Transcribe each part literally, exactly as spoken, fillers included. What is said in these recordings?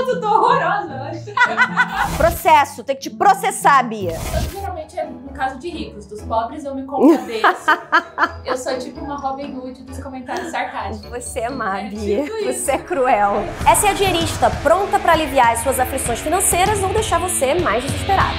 Nossa, eu tô horrorosa hoje. Processo, tem que te processar, Bia. Geralmente é no caso de ricos, dos pobres eu me compadeço. Eu sou tipo uma Robin Hood dos comentários sarcásticos. Você é má, É, Bia. tipo isso. Você é cruel. Essa é a Dinheirista, pronta para aliviar as suas aflições financeiras ou deixar você mais desesperado.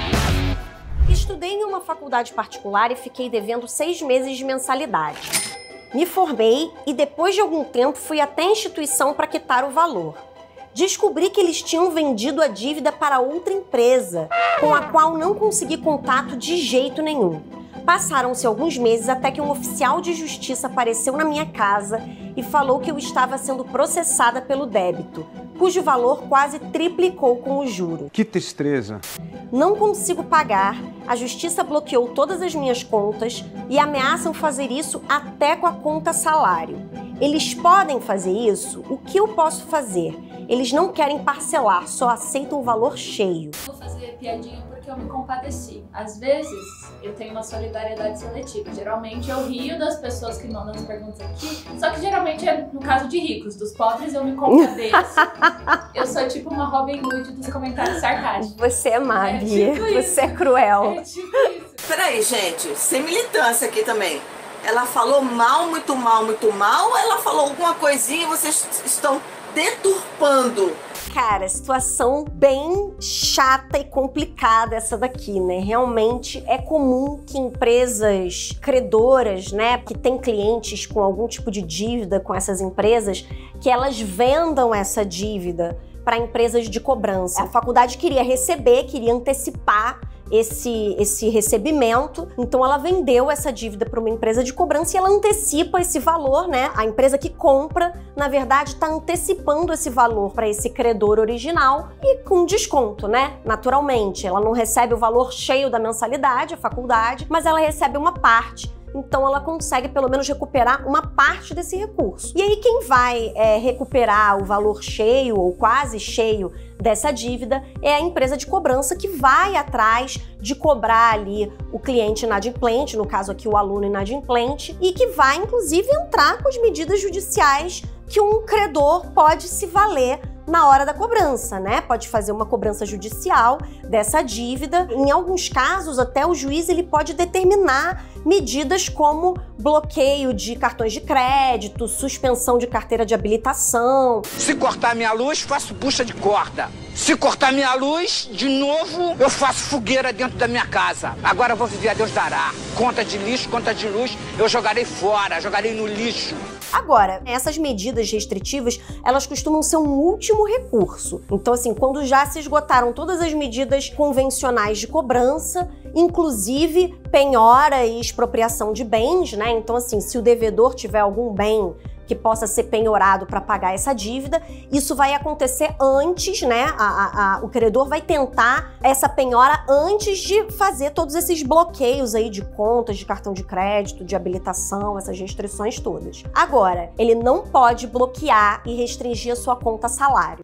Estudei em uma faculdade particular e fiquei devendo seis meses de mensalidade. Me formei e depois de algum tempo fui até a instituição para quitar o valor. Descobri que eles tinham vendido a dívida para outra empresa, com a qual não consegui contato de jeito nenhum. Passaram-se alguns meses até que um oficial de justiça apareceu na minha casa e falou que eu estava sendo processada pelo débito, cujo valor quase triplicou com o juro. Que tristeza. Não consigo pagar, a justiça bloqueou todas as minhas contas e ameaçam fazer isso até com a conta salário. Eles podem fazer isso? O que eu posso fazer? Eles não querem parcelar, só aceitam o valor cheio. Vou fazer piadinha porque eu me compadeci. Às vezes, eu tenho uma solidariedade seletiva. Geralmente, eu rio das pessoas que mandam as perguntas aqui. Só que geralmente é no caso de ricos. Dos pobres, eu me compadeço. Eu sou tipo uma Robin Hood dos comentários sarcásticos. Você é má, É Bia. tipo isso. Você é cruel. É tipo isso. Peraí, gente, sem militância aqui também. Ela falou mal, muito mal, muito mal, ou ela falou alguma coisinha e vocês estão deturpando? Cara, situação bem chata e complicada essa daqui, né? Realmente é comum que empresas credoras, né, que têm clientes com algum tipo de dívida com essas empresas, que elas vendam essa dívida para empresas de cobrança. A faculdade queria receber, queria antecipar esse, esse recebimento, então ela vendeu essa dívida para uma empresa de cobrança e ela antecipa esse valor, né? A empresa que compra, na verdade, está antecipando esse valor para esse credor original e com desconto, né? Naturalmente, ela não recebe o valor cheio da mensalidade, a faculdade, mas ela recebe uma parte. Então ela consegue pelo menos recuperar uma parte desse recurso. E aí quem vai é, recuperar o valor cheio ou quase cheio dessa dívida é a empresa de cobrança que vai atrás de cobrar ali o cliente inadimplente, no caso aqui o aluno inadimplente, e que vai inclusive entrar com as medidas judiciais que um credor pode se valer na hora da cobrança, né? Pode fazer uma cobrança judicial dessa dívida. Em alguns casos, até o juiz ele pode determinar medidas como bloqueio de cartões de crédito, suspensão de carteira de habilitação. Se cortar minha luz, faço bucha de corda. Se cortar minha luz, de novo, eu faço fogueira dentro da minha casa. Agora eu vou viver a Deus dará. Conta de lixo, conta de luz, eu jogarei fora, jogarei no lixo. Agora, essas medidas restritivas, elas costumam ser um último recurso. Então, assim, quando já se esgotaram todas as medidas convencionais de cobrança, inclusive penhora e expropriação de bens, né? Então, assim, se o devedor tiver algum bem que possa ser penhorado para pagar essa dívida, isso vai acontecer antes, né? A, a, a, o credor vai tentar essa penhora antes de fazer todos esses bloqueios aí de contas, de cartão de crédito, de habilitação, essas restrições todas. Agora, ele não pode bloquear e restringir a sua conta salário.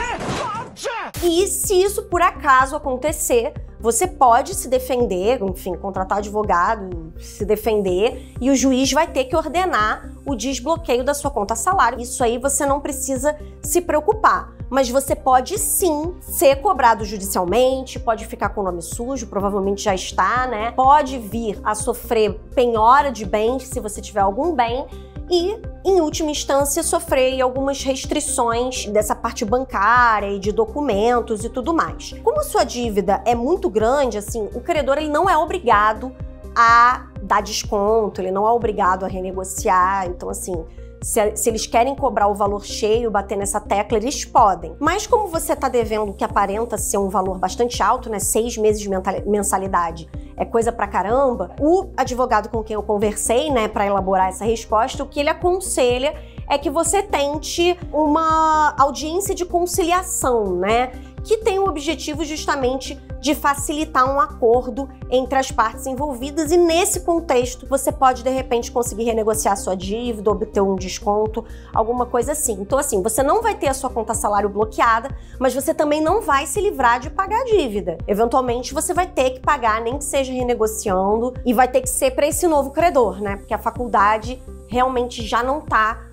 E se isso por acaso acontecer, você pode se defender, enfim, contratar advogado, se defender, e o juiz vai ter que ordenar o desbloqueio da sua conta salário. Isso aí você não precisa se preocupar. Mas você pode sim ser cobrado judicialmente, pode ficar com o nome sujo, provavelmente já está, né? Pode vir a sofrer penhora de bens se você tiver algum bem, e, em última instância, sofrer algumas restrições dessa parte bancária e de documentos e tudo mais. Como a sua dívida é muito grande, assim, o credor ele não é obrigado a dar desconto, ele não é obrigado a renegociar, então, assim, Se, se eles querem cobrar o valor cheio, bater nessa tecla, eles podem. Mas como você está devendo o que aparenta ser um valor bastante alto, né? Seis meses de mensalidade é coisa pra caramba, o advogado com quem eu conversei, né, para elaborar essa resposta, o que ele aconselha é que você tente uma audiência de conciliação, né? Que tem o objetivo justamente de facilitar um acordo entre as partes envolvidas, e nesse contexto você pode de repente conseguir renegociar sua dívida, obter um desconto, alguma coisa assim. Então assim, você não vai ter a sua conta salário bloqueada, mas você também não vai se livrar de pagar a dívida. Eventualmente você vai ter que pagar, nem que seja renegociando, e vai ter que ser para esse novo credor, né? Porque a faculdade realmente já não tá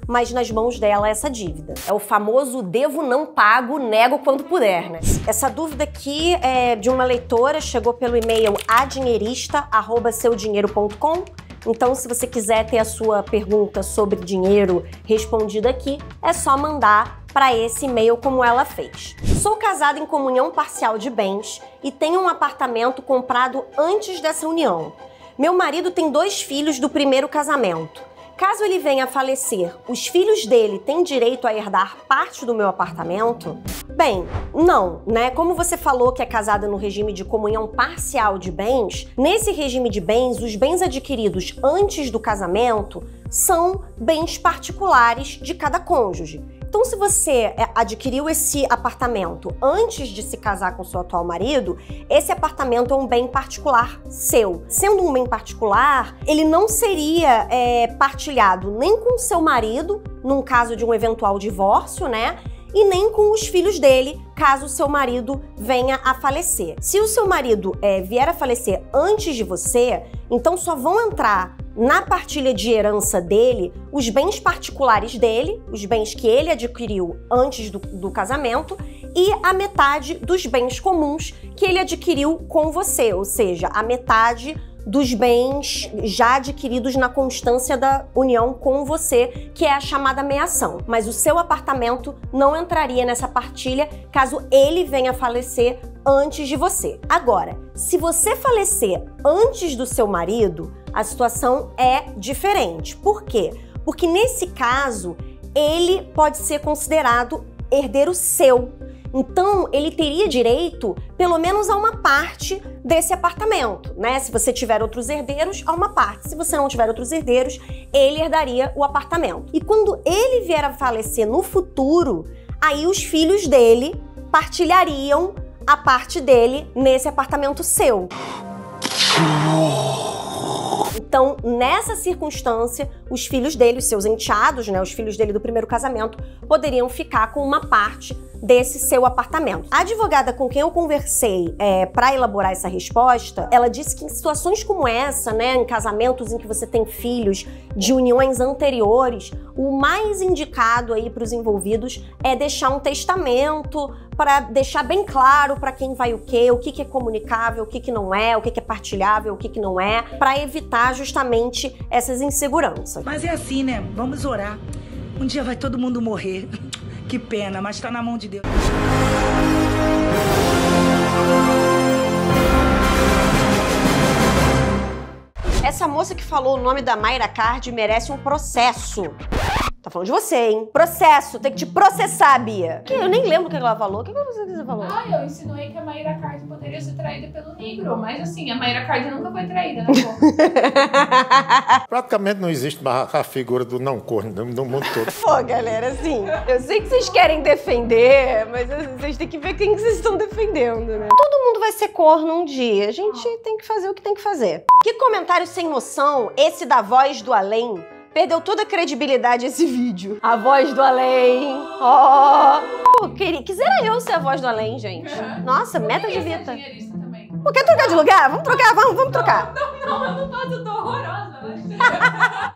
mas nas mãos dela essa dívida. É o famoso devo, não pago, nego quando puder, né? Essa dúvida aqui é de uma leitora, chegou pelo e-mail adinheirista arroba seu dinheiro ponto com. Então, se você quiser ter a sua pergunta sobre dinheiro respondida aqui, é só mandar para esse e-mail como ela fez. Sou casada em comunhão parcial de bens e tenho um apartamento comprado antes dessa união. Meu marido tem dois filhos do primeiro casamento. Caso ele venha a falecer, os filhos dele têm direito a herdar parte do meu apartamento? Bem, não, né? Como você falou que é casada no regime de comunhão parcial de bens, nesse regime de bens, os bens adquiridos antes do casamento são bens particulares de cada cônjuge. Então, se você adquiriu esse apartamento antes de se casar com seu atual marido, esse apartamento é um bem particular seu. Sendo um bem particular, ele não seria é, partilhado nem com seu marido, num caso de um eventual divórcio, né? E nem com os filhos dele, caso o seu marido venha a falecer. Se o seu marido é, vier a falecer antes de você, então só vão entrar na partilha de herança dele os bens particulares dele, os bens que ele adquiriu antes do, do casamento, e a metade dos bens comuns que ele adquiriu com você, ou seja, a metade dos bens já adquiridos na constância da união com você, que é a chamada meação. Mas o seu apartamento não entraria nessa partilha caso ele venha a falecer antes de você. Agora, se você falecer antes do seu marido, a situação é diferente. Por quê? Porque nesse caso, ele pode ser considerado herdeiro seu. Então, ele teria direito, pelo menos, a uma parte desse apartamento, né? Se você tiver outros herdeiros, a uma parte. Se você não tiver outros herdeiros, ele herdaria o apartamento. E quando ele vier a falecer no futuro, aí os filhos dele partilhariam a parte dele nesse apartamento seu. Então, nessa circunstância, os filhos dele, os seus enteados, né, os filhos dele do primeiro casamento, poderiam ficar com uma parte desse seu apartamento. A advogada com quem eu conversei é, para elaborar essa resposta, ela disse que em situações como essa, né, em casamentos em que você tem filhos de uniões anteriores, o mais indicado aí para os envolvidos é deixar um testamento para deixar bem claro para quem vai o quê, o que, que é comunicável, o que, que não é, o que, que é partilhável, o que, que não é, para evitar justamente essas inseguranças. Mas é assim, né? Vamos orar. Um dia vai todo mundo morrer. Que pena, mas tá na mão de Deus. Essa moça que falou o nome da Mayra Card merece um processo. Tá falando de você, hein? Processo, tem que te processar, Bia. Que eu nem lembro o que ela falou. O que você falou? Ah, eu insinuei que a Mayra Card poderia ser traída pelo negro, mas assim, a Mayra Card nunca foi traída, né, pô? Praticamente não existe mais a figura do não corno no mundo todo. Pô, galera, assim, eu sei que vocês querem defender, mas vocês têm que ver quem que vocês estão defendendo, né? Todo mundo vai ser corno um dia, a gente tem que fazer o que tem que fazer. Que comentário sem noção, esse da voz do além. Perdeu toda a credibilidade esse vídeo. A voz do além. Ó. Oh. Queria, quisera eu ser a voz do além, gente. Uhum. Nossa, eu meta de vida. Também. Pô, quer trocar de lugar? Vamos trocar, vamos, vamos trocar. Não, não, eu não posso, eu tô horrorosa.